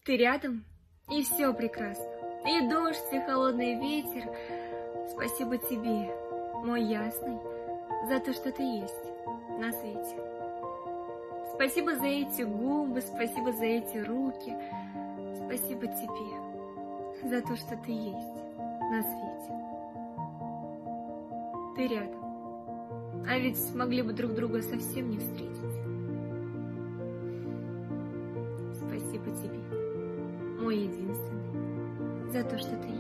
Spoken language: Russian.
Ты рядом, и все прекрасно. И дождь, и холодный ветер. Спасибо тебе, мой ясный, за то, что ты есть на свете. Спасибо за эти губы, спасибо за эти руки. Спасибо тебе за то, что ты есть на свете. Ты рядом. А ведь могли бы друг друга совсем не встретить. Спасибо тебе, мой единственный, за то, что ты есть.